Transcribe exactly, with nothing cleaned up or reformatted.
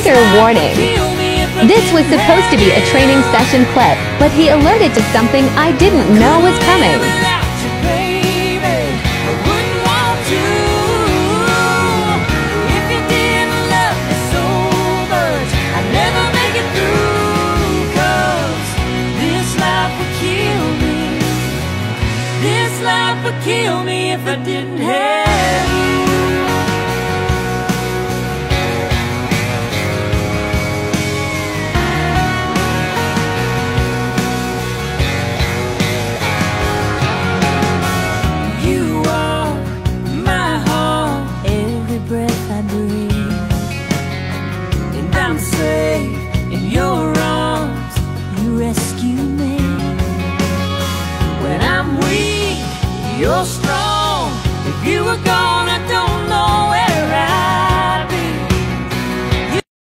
Trigger warning. This was supposed to be a training session clip, but he alerted to something I didn't know was coming. This life would kill me if I didn't have you. You are my heart, every breath I breathe, and I'm safe in your arms. You rescue me when I'm weak. You're strong. If you were gone